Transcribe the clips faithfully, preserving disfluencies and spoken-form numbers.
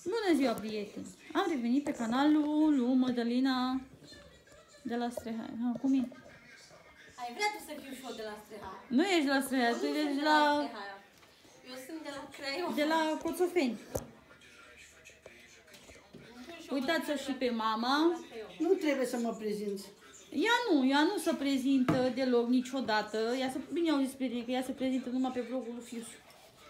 Bună ziua, prieteni! Am revenit pe canalul lui Mădălina de la Strehai. Ha, cum e? Ai vrea tu să fiu și eu de la Strehai? Nu ești la Strehai, tu ești de la... Eu sunt de la Craiova. De la Coțofeni. Uitați-o și pe mama. Nu trebuie să mă prezinți. Ea nu, ea nu se prezintă deloc niciodată. Ea se, bine au zis prieteni că ea se prezintă numai pe vlogul lui Fiusu.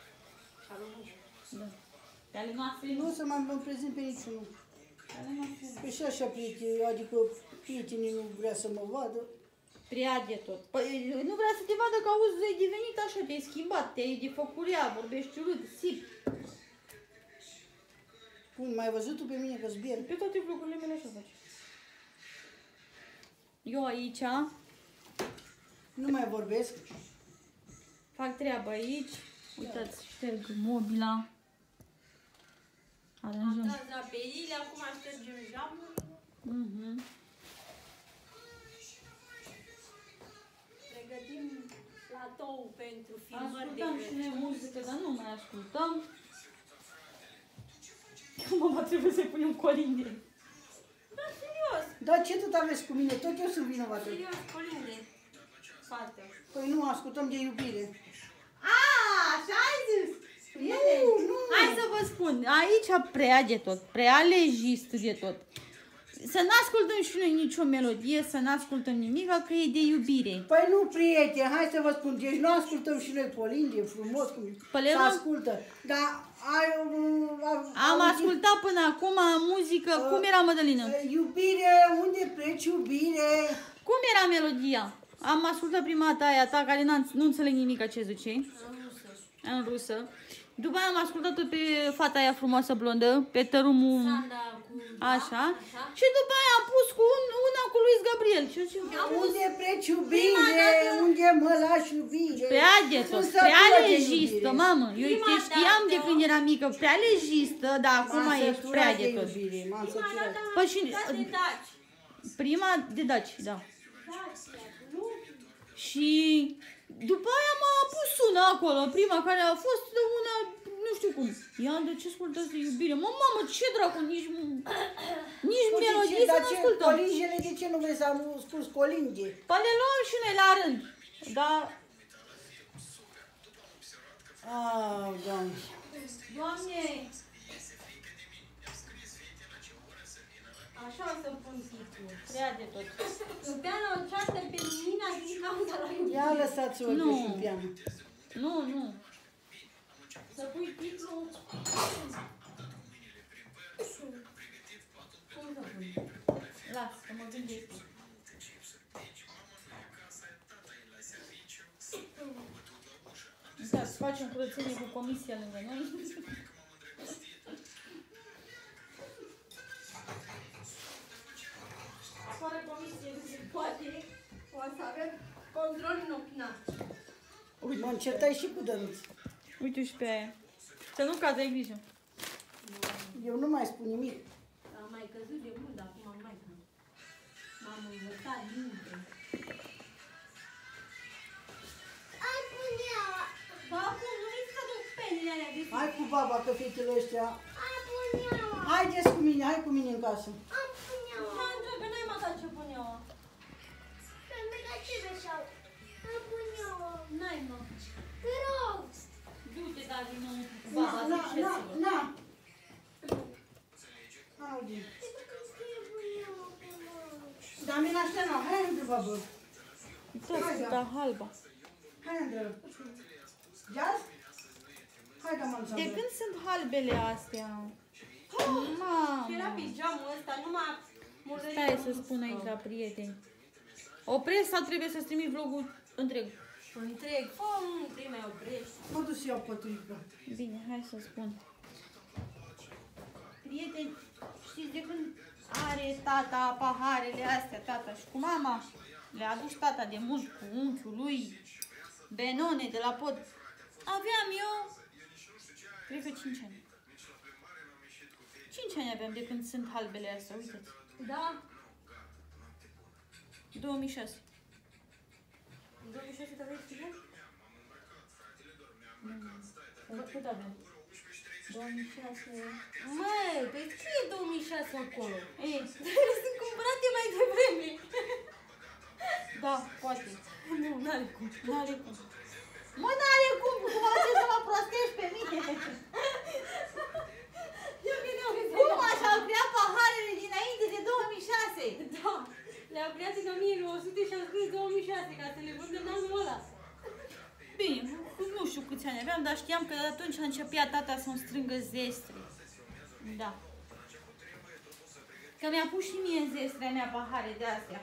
Da. Pe ale noastre Nu nu. o să mă, mă prezint pe niciunul. Pe ale noastre nu. Păi și așa prieteni, adică prietenii nu vrea să mă vadă. Prea de tot. Păi nu vrea să te vadă că auzi, ai devenit așa, te-ai schimbat, te-ai defăcurea, vorbești urât, sip. Bun, mai ai văzut tu pe mine că zbier? Pe toate vlogurile mele așa faci. Eu aici Nu mai vorbesc. fac treaba aici. Uitați, șterg mobila. Am Aranjăm. tras draperile, acum ștergem geamul. Mhm. Pregătim platou pentru filmări de Ascultăm și noi Crăciun. muzică, dar nu mai ascultăm. Că mama trebuie să-i punem colinde. Da, serios, Dar ce tot aveți cu mine? Tot eu sunt vinovată. serios, colinde. Fată. Păi nu, ascultăm de iubire. A, așa ai zis? Nu, nu. Hai să vă spun, aici prea de tot, prea legist de tot. Să n-ascultăm și noi nicio melodie, să n-ascultăm nimic, că e de iubire. Păi nu, prieteni, hai să vă spun, deci nu ascultăm și noi colinde, frumos, cum Păi se nu- ascultă. Dar ai... um, a- Am auzit- ascultat până acum muzică, cum era, Mădălină? Iubire, unde pleci, iubire? Cum era melodia? Am ascultat prima dată aia ta, care n-am- nu înțeleg nimic ce zice, în rusă. După aia am ascultat-o pe fata aia frumoasă blondă, pe tărâmul... Sanda cu... Așa. Și după aia am pus cu un, una cu Luis Gabriel. Ce ce? Unde pleci, iubire? Unde mă lași, iubire? Prea de tot, Sunt prea sătură de legistă, iubire. mamă. Eu Prima te știam dată- de când eram mică, prea legistă, dar acum M-am ești săturat prea de de tot. iubire, m-am Prima săturat. dată Păi am și- ascultat de Daci. Prima de Daci, da. Daci, nu? Și după aia m-a pus una acolo, prima care a fost una, nu știu cum. Ia, de ce ascultați de iubire? Mă, mamă, ce dracu, nici, nici Păi de melodii ce- să dar nu ce- ascultăm. Colinjele, de ce nu vrei să am spus colinde? Păi le luăm și noi la rând. Dar, Ah, Doamne. Doamne, așa o să pun titlul, prea de tot. Iubeana o ceartă pe Nina din cauza la iubire. Ia lăsați-o Nu. de piană. Nu, nu. Să pui titlul... Cum să pun? Lasă, că mă gândesc. Da, să facem curățenie cu comisia lângă noi. Fără comisie nu se poate. O să avem control inopinat. Mă încertai și cu Dănuț. Uite și pe aia. Să nu cadă, ai grijă. Eu nu mai spun nimic. Am mai căzut de mult, dar acum am mai căzut. M-am învățat minte. Ai puneaua, Ba, acum nu vrei să duc penile alea de Hai cu baba, că fetele ăștia... ai puneaua, Haideți cu mine, hai cu mine în casă. am puneaua. Sandra, că n-ai mai dat ce pun eu. Pentru că ce veșau? Am puneaua. N-ai, mă. Te rog. Du-te, dar din nou cu Na, baba, na, ziceți-vă. na, na. Auzi. Pentru că scrie puneaua pe mână. Dar mine așa nu, hai Andră, babă. Uitați, da, halba. Hai Andră. Iar? Hai, da, mă De când sunt halbele astea? Era Mamă! pijamul ăsta, numai murdărie. Stai să spun aici la prieteni. Opresc sau trebuie să-ți trimit vlogul întreg? Întreg. Fă, nu trebuie mai oprești. Mă duc să iau păturică. Bine, hai să spun. Prieteni, știți de când are tata paharele astea, tata și cu mama? Le-a adus tata de mult cu unchiul lui, Benone de la pod. Aveam eu, cred că cinci ani. cinci ani aveam de când sunt halbele astea, uitați. Da? două mii șase. În două mii șase te aveai pijam? Cât aveam? două mii șase. Măi, pe ce e două mii șase acolo? Ei, Sunt cumpărate mai devreme. da, poate. Nu, n-are cum. N-are cum. Mă, n-are cum, cum mă ce să mă prostești pe mine? Eu vedeam că Cum așa au creat paharele dinainte de două mii șase? Da, le-a creat în o mie nouă sute și am scris două mii șase ca să le vândă în anul ăla. Bine, nu știu câți ani aveam, dar știam că atunci a începea tata să-mi strângă zestre. Da. Că mi-a pus și mie în zestrea mea pahare de astea.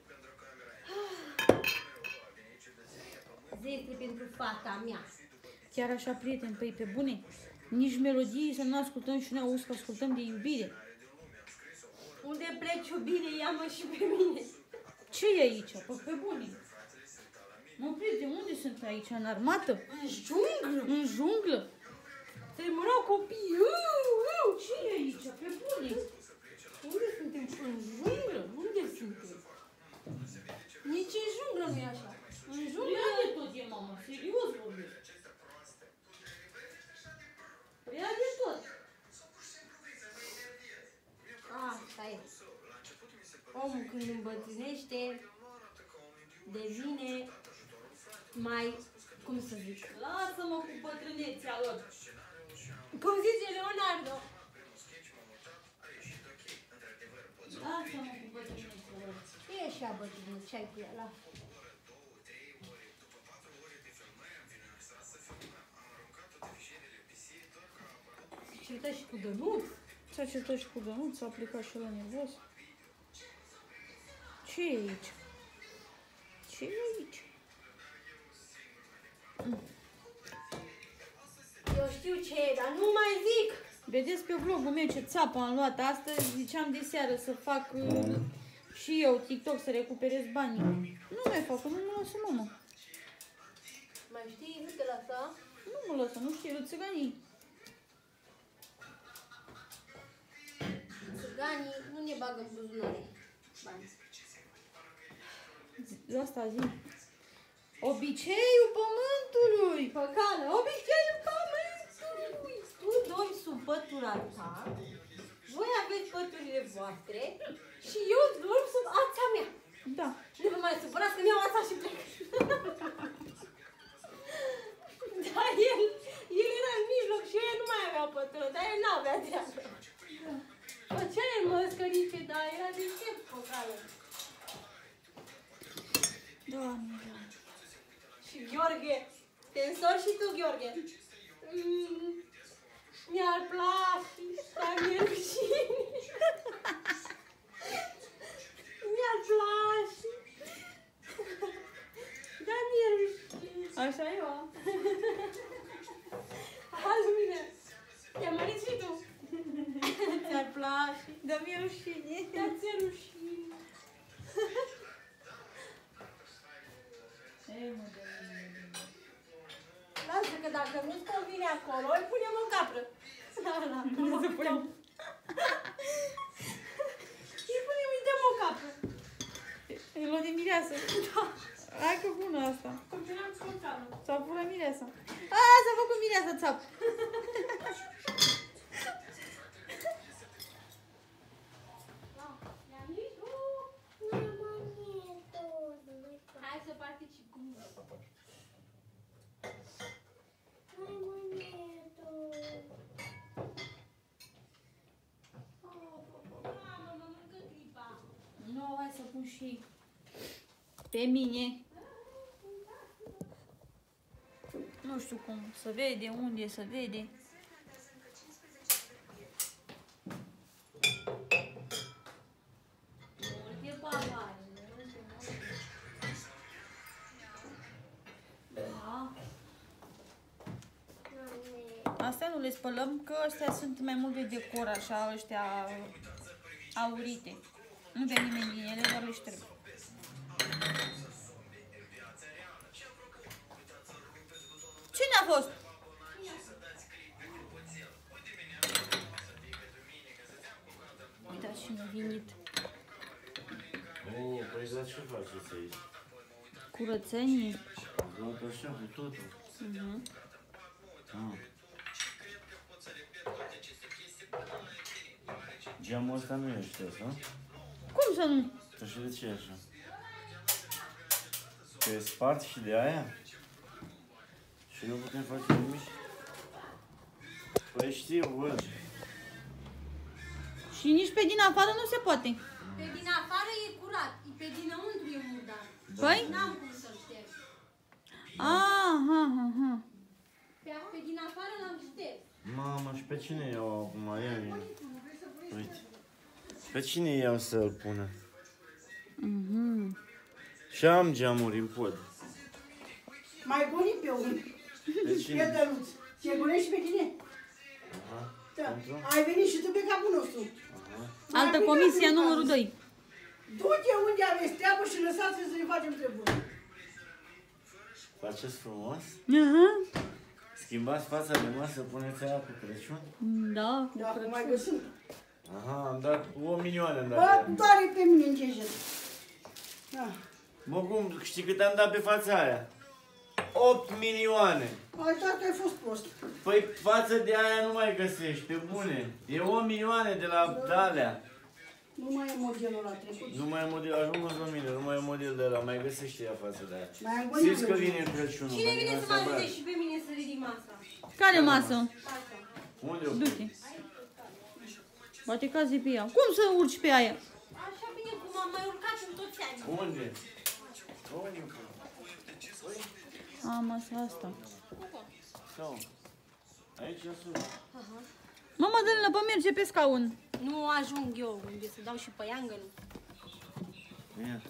Zestre pentru fata mea. Chiar așa, prieten, păi pe bune, nici melodii să nu ascultăm și noi auzi că ascultăm de iubire. Unde pleci iubire, ia-mă și pe mine. Ce e aici? Păi pe bune. Mă, prieten, unde sunt aici? În armată? În junglă. În junglă? Se murau copii. Uuu, uuu. Ce e aici? Pe bune. Unde suntem? În junglă? Unde suntem? Nici în junglă nu e așa. În junglă... Rea de tot e, mama, serios vorbesc. Rea de tot. Asta e. Omul când îmbătrânește devine mai, cum să zic, Lasă-mă cu bătrânețea lor. cum zice Leonardo. Lasă-mă cu bătrânețea lor. E așa bătrână, ce ai cu ea, la? Certă și cu Dănuț. S-a certat și cu Dănuț, s-a aplicat și la nervos. Ce e aici? Ce e aici? Eu știu ce e, dar nu mai zic. Vedeți pe vlogul meu ce țapă am luat astăzi, ziceam de seară să fac uh, și eu TikTok să recuperez banii. Nu mai fac, nu mă lasă mama. Mai știi, nu te lăsa. Nu mă lasă, nu știu, țiganii. Țiganii nu ne bagă în buzunare bani. Asta zi. Obiceiul pământului. Păcală, obiceiul pământului. Tu dormi sub pătura ta, voi aveți păturile voastre și eu dorm sub ața mea. Da. Nu vă mai supărați că mi-au ața și plec. Da, el, el era în mijloc și el nu mai avea pătură, dar el n-avea de asta. Făcea el măscărice, dar era de ce păcală. Doamne, Doamne. Și Gheorghe, te însori și tu, Gheorghe. Mm, mi-ar place, dar mi-e rușine. Mi-ar place, dar mi-e rușine. Așa e, o. Hai, Lumina, te-am mărit și tu. Ți-ar place, Dar mi-e rușine. dar ți-e rușine. Ei, mă, Doamne. Lasă că dacă nu-ți convine acolo, îl punem în capră. Da, da, Nu se punem. îi punem, îi dăm o capră. E luat de mireasă. Da. Hai că bună asta. Combinăm cu capră. S-a pus mireasa. A, s-a făcut mireasa țap. Hai să participăm. Mamă, mă mâncă clipa. Nu, hai să pun și pe mine. Nu știu cum să vede, unde să vede. Multe pahare. Da. Astea nu le spălăm, că astea sunt mai mult de decor, așa, ăștia aurite. Nu vede nimeni din ele, doar le șterg. Cine a fost? Uitați cine a venit. Oh, păi dar ce faceți aici? Curățenie. Luat așa cu totul. Mhm. Ah. Geamul ăsta nu e știos, nu? Cum să nu? Tu și de ce e așa? Că e spart și de aia? Și nu putem face nimic? Păi știu, văd. Și nici pe din afară nu se poate. Pe din afară e curat, pe dinăuntru e murdar. Păi? N-am cum să-l șterg. Aha, aha. Pe, pe din afară l-am șters. Mamă, și pe cine iau acum? Ia vine. Uite. Pe cine iau să-l pună? Mhm. Și am geamuri în pod. Mai goni pe unul. Pe Pe cine? dăruț. Ce gonești pe tine? Aha. Da. Pentru? Ai venit și tu pe capul nostru. Mai Altă aplicat comisie în numărul caz. doi. Du-te unde aveți treabă și lăsați-ne să ne facem treburi. Faceți frumos? Aha. Schimbați fața de masă, puneți aia cu Crăciun? Da. Da, acum mai găsim. Aha, am dat o milioane am dat. Bă, pe ea. doare pe mine în cejet. Da. Bă, cum? Știi cât am dat pe fața aia? opt milioane! Ai dat că ai fost prost. Păi față de aia nu mai găsești, pe bune. E o milioane de la Dalea. Nu mai e modelul la trecut. Nu mai e model, ajung la mine, nu mai e model de la, mai găsește ea față de aia. Mai am gonit. Știți că vine Crăciunul, Cine mă vine vine să să mă ajute bag. și pe mine să ridic masa? Care masă? Asta. Unde o Du-te. pui? Poate cazi pe ea. Cum să urci pe aia? Așa bine cum am mai urcat în toți anii. Unde? Unde o pui? A, masa asta. Sau? Aici sus. Mama, dă-l pe merge pe scaun. Nu ajung eu unde să dau și pe iangănul. Ia.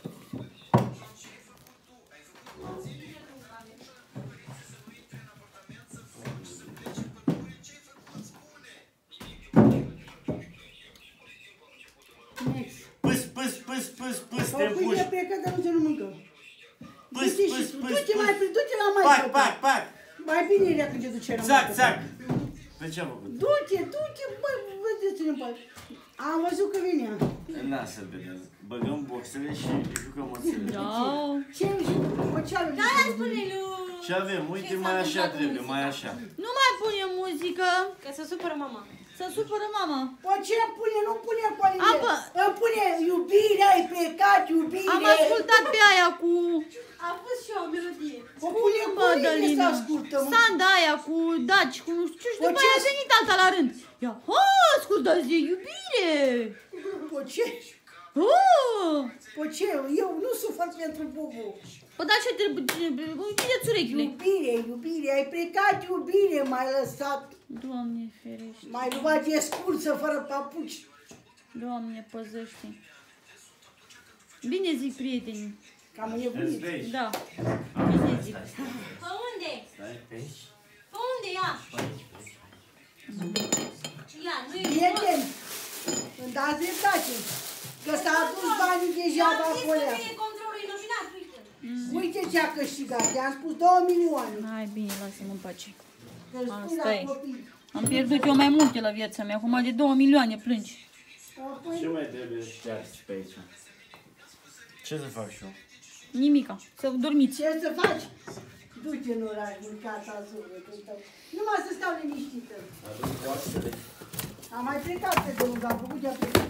Next. Pâs, pâs, pâs, pâs, pâs, te O pâine împuși. plecă, dar nu te nu mâncă. Pâs, Du-te pâs, și tu. pâs, Du-te pâs. mai, du-te la mai. Pac, pac, pac. Mai bine era când te duceai la Zac, maică. zac. Pe ce am făcut? Du-te, du-te, bă, vedeți-ne în pac. Am văzut că vinea. Na, să-l vedem. Băgăm boxele și jucăm oțele. Da. Ce o ce avem? Da, spune lui. Ce avem? Uite, Ce s-a mai așa întâmplat cu trebuie, muzica? mai așa. Nu mai pune muzică. Că se supără mama. Să supără mama. O ce pune, nu pune coline. Apă. Îmi pune iubire, ai plecat, iubire. Am ascultat pe aia cu... A fost și o melodie. O pune Cum, coline să Mădălina? ascultă. mă. Sanda aia cu daci, cu nu știu, și O după ce? aia a venit alta la rând. Ia, ha, ascultați de iubire. O ce? Oh! O ce? Eu nu sufăr pentru Bubu. Păi da, ce trebuie? Închideți urechile. Iubire, iubire, ai plecat, iubire, m-ai lăsat. Doamne ferește. M-ai luat de scursă, fără papuci. Doamne, păzește. Bine zic, prietenii. Cam Îți nebunit. vezi? Da. Bine zic. Pe unde? Stai pe aici. Pe unde ia? Pe aici, pe aici. Ia, nu e Prieten, îmi dați dreptate. Că s-a adus banii degeaba Am zis acolo. că vine controlul iluminat, uite. Uite ce a câștigat, i-am spus două milioane. Hai, bine, lasă-mă în pace. Că-l spui Asta la e. copii. Am pierdut eu mai multe la viața mea. Acum de două milioane plângi. Apoi, Ce mai trebuie șters pe aici? Ce să fac și eu? Nimica. Să dormiți. ce să faci? Du-te în oraș, mâncați azură. Numai să stau liniștită. Aduc boxele. Am mai plecat pe domnul, dar am făcut de-a plecat.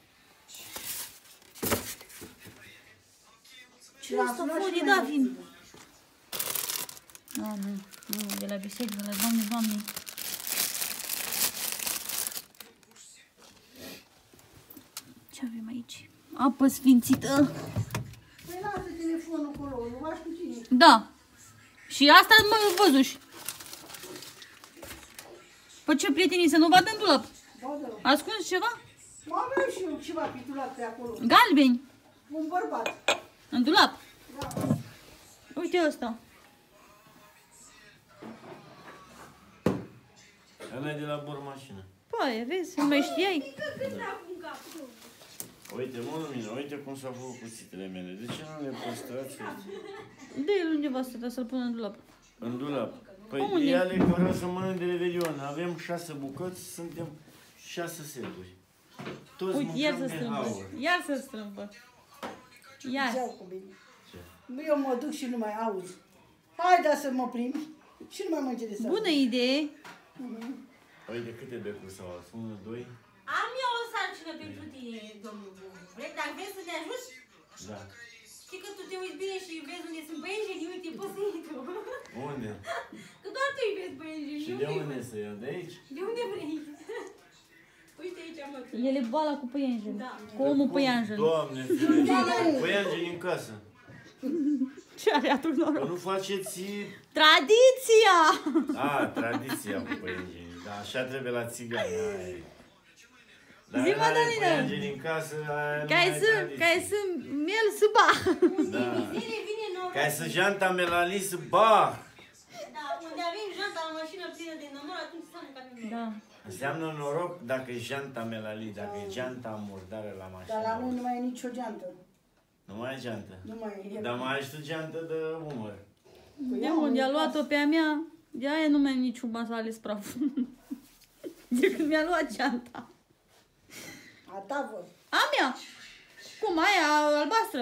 Ce asta, Fodi, da, vin. Ah, nu, nu, de la biserică, de la Doamne, Doamne. Ce avem aici? Apă sfințită. Păi lasă telefonul acolo, nu faci cu cine. Da. Și asta mă văzuși. Păi ce, prietenii, să nu vadă în dulap? Da, da. Ascunzi ceva? Mă aveam și eu ceva pitulat pe acolo. Galbeni. Un bărbat. În dulap. Da. Uite ăsta. Ăla e de la bormașină. Păi, vezi, nu mai știai? Uite, mă lumină, uite cum s-au făcut cuțitele mele. De ce nu le păstrați? Dă-i undeva să să-l pună în dulap. În dulap. Păi Unde? ia le că vreau să mănânc de Revelion. Avem șase bucăți, suntem șase seturi. Toți Uite, iar mâncăm să de strâmbă. aur. Iar să strâmbă. Iar. Ziau cu bine. Eu mă duc și nu mai auzi. Hai, da să mă plimbi. Și nu mai mă interesează. Bună idee. Uite câte becuri s-au ars. Unu, doi. Am eu o încă pentru tine, domnul Bubu. Vrei, dacă vrei să te ajut? Da. Știi că tu te uiți bine și vezi unde sunt băieții, uite, poți să intru. Unde? Că doar tu îi vezi băieții. Și de unde să iau? De aici? De unde vrei? Uite aici, mă. El e boala cu păianjen. Da. Cu omul păianjen. Doamne, ferește. Păianjeni în casă. Ce are atunci Că noroc? nu faceți... Tradiția! A, tradiția cu păianjeni. Da, așa trebuie la țigani. Aia. Dar Zi, mă, are Danila. păianjeni în casă, aia nu Care mai e să, tradiție. care să miel să ba. Da. Vine, vine noroc. Ca să janta melalis, ba! Da, unde avem janta la mașină plină de nămor, atunci înseamnă că avem noroc. Da. Înseamnă noroc dacă e janta melali, dacă e janta murdară la mașină. Dar la noi nu mai e nicio geantă. Nu mai e jantă. Nu mai e. Dar mai ai tu geantă de umăr. Păi De am unde a uitat. luat-o pe a mea, de aia nu mai am niciun bas ales praf. De când mi-a luat geanta. A ta văd. A mea! Cum, aia albastră?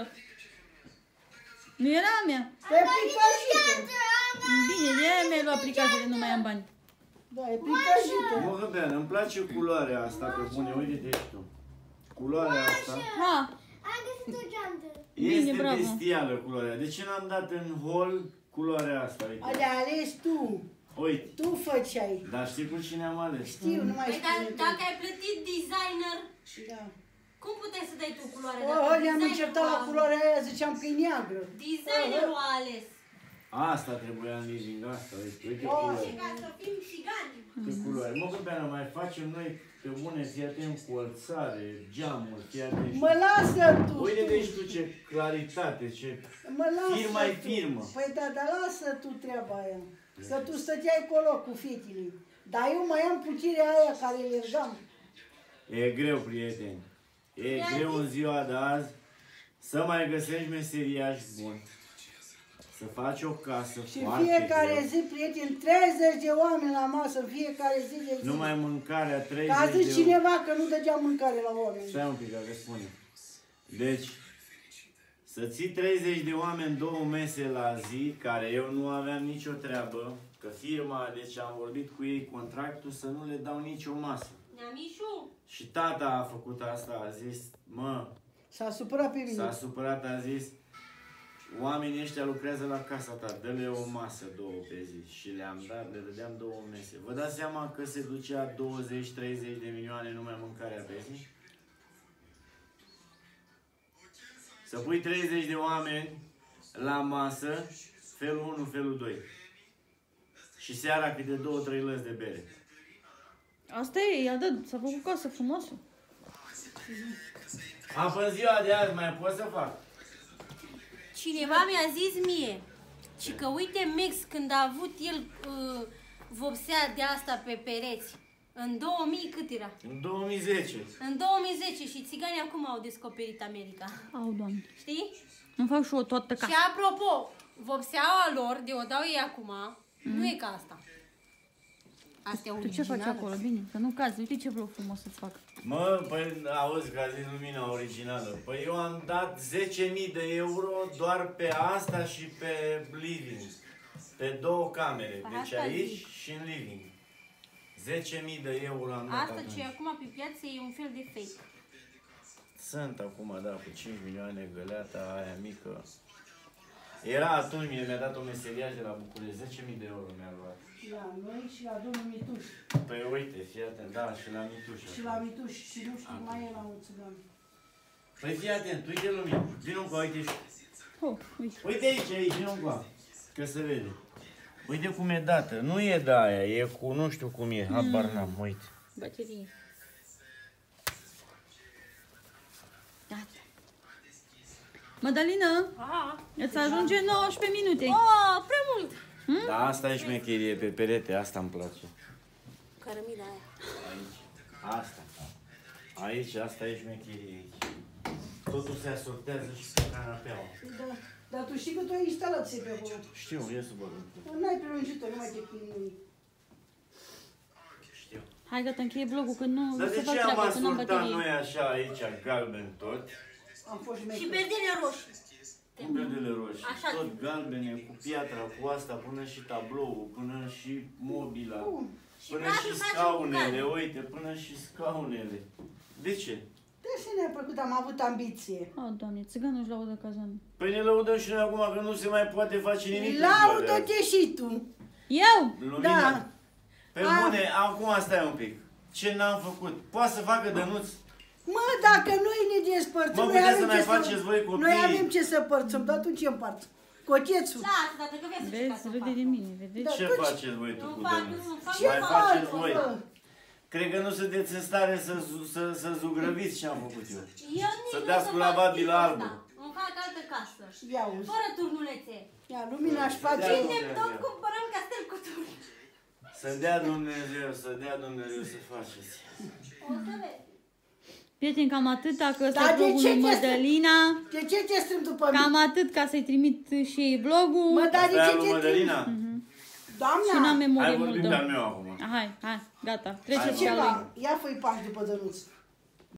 Nu era a mea. E plicăjită. Bine, de aia mi-ai luat plicajele, nu mai am bani. Da, e plicăjită. Mă, Hăbean, îmi place culoarea asta, pe bune, uite-te și tu. Culoarea asta Ha! Am găsit o geantă. este Bine, bravo. bestială culoarea. De ce n-am dat în hol culoarea asta? Uite. Ale ales tu. Uite. Tu făceai. Dar știi cu cine am ales? Știu, nu mai Păi, dar știu. dacă ai plătit designer, Da. cum puteai să dai tu culoarea? O, Dacă ne-am designerul încercat la a- culoarea aia, ziceam că e neagră. Designerul a ales. Asta trebuia în living, asta, uite, uite Oh. culoarea. Ca să fim țigani. Uite culoare. Mă, Hăbean, mai facem noi pe bune, fii atent, cu alțare, geamuri, fii atent. Mă lasă tu. Uite tu. deci tu ce claritate, ce... Mă lasă Firma e tu. firmă. Păi da, dar lasă tu treaba aia. Că tu stăteai acolo cu fetele. Dar eu mai am puterea aia care le dam. E greu, prieteni. E greu în ziua de azi să mai găsești meseriași buni. Să faci o casă Și foarte fiecare greu. zi, prieteni, treizeci de oameni la masă, fiecare zi de zi. Numai mâncarea Ca treizeci zi de... cineva că nu dădea mâncare la oameni. Stai un pic, că spune. Deci, să ții treizeci de oameni două mese la zi, care eu nu aveam nicio treabă, că firma, deci am vorbit cu ei contractul să nu le dau nicio masă. Neamișu, Și tata a făcut asta, a zis, mă, S-a supărat pe s-a mine. supărat, a zis, oamenii ăștia lucrează la casa ta, dă-le o masă, două pe zi. Și le-am dat, le dădeam două mese. Vă dați seama că se ducea douăzeci treizeci de milioane numai mâncarea pe zi? Să pui treizeci de oameni la masă, felul unu, felul doi. Și seara câte două, trei lăzi de bere. Asta e, i-a dat, s-a făcut casă frumoasă. Am până ziua de azi, mai pot să fac? cineva mi-a zis mie, și că uite Max când a avut el uh, vopsea de asta pe pereți, în două mii cât era? În două mii zece. În două mii zece și țiganii acum au descoperit America. Au, Doamne. Știi? Îmi fac și eu toată Și casa. apropo, vopseaua lor, de o dau ei acum, nu e ca asta. Asta e Tu ce faci originală. acolo? Bine, să nu cazi. Uite ce bloc frumos să-ți fac. Mă, păi, auzi că a zis lumina originală. Păi eu am dat zece mii de euro doar pe asta și pe living. Pe două camere. Păi Deci asta aici zic. și în living. zece mii de euro am dat Asta atunci. ce e acum pe piață e un fel de fake. Sunt acum, da, cu cinci milioane găleata aia mică. Era atunci, mie mi-a dat o meseriaș de la București, zece mii de euro mi-a luat. La noi și la domnul Mituș. Păi uite, fii atent, da, și la Mitușa. Și la Mituș. Și nu știu, mai e la un țigan. Păi fii atent, uite lumina, vino cu uite și... Oh, uite. Uite aici, aici, vino cu că se vede. Uite cum e dată, nu e de aia, e cu nu știu cum e, habar n-am, uite. Baterie. Gata. Madalina, Aha. îți ajunge nouăsprezece minute. Oh, prea mult! Da, asta e șmecherie pe perete, asta îmi place. Cărămida aia. Aici, asta. Aici, asta e șmecherie aici. Totul se asortează și pe canapeaua. Da. Dar tu știi că tu ai instalație pe acolo. Știu, e sub oricum. N-ai prelungit-o, nu mai te chinui. Știu. Hai gata, încheie vlogul, că nu Dar se de fac ce am treaba, că n-am asortat baterie. noi așa aici, galben tot? Am fost Și șmecher. perdele roșii. Cu bedele roșii, Așa tot zic. galbene, cu piatra, cu asta, până și tabloul, până și mobila. Bun. Și Până vrea și să facem scaunele, bucate. uite, până și scaunele. De ce? De ce ne-a plăcut, am avut ambiție. Oh, Doamne, țiganul își laudă cazanul. Păi ne lăudăm și noi acum că nu se mai poate face nimic. în ziua de Laudă-te azi. și tu. Eu? Lumina. Da. Pe A. bune, acum stai un pic. Ce n-am făcut? Poate să facă Dănuț? Mă, dacă noi ne despărțim, Mă, noi puteți să avem mai ce faceți voi copii. Noi avem ce să părțăm, dar atunci ce împart? Cochețul. Lasă, tată, că vezi ce ca Vezi, să râde fac. de mine, vedeți? Da. Ce atunci- faceți voi tu Nu cu fac, Dănuț? nu fac. Ce Mai faci, faceți voi? mă? Cred că nu sunteți în stare să, zu- să, să zugrăviți ce am făcut eu. Eu nici Să nu dați o cu fac lavabil stilul alb. ăsta. Îmi fac altă casă. Ia uzi. Fără turnulețe. Ia, lumina își face. Da. Vindem tot, cumpărăm castel cu turn. Să dea Dumnezeu, să dea Dumnezeu să faceți. O să vezi. Prieteni, cam atâta, că ăsta Dar e de vlogul ce lui te- Mădălina. De ce te strâng după mine? Cam atât ca să-i trimit și ei vlogul. Mă, dar de Asta e ce al lui te Mădălina? strâng? Și n-am Doamna, memorie Hai vorbim multă. de al meu acum. Hai, hai, gata. Hai, Treceți mă. pe al lui. ceva. Ia fă-i pași după Dănuț.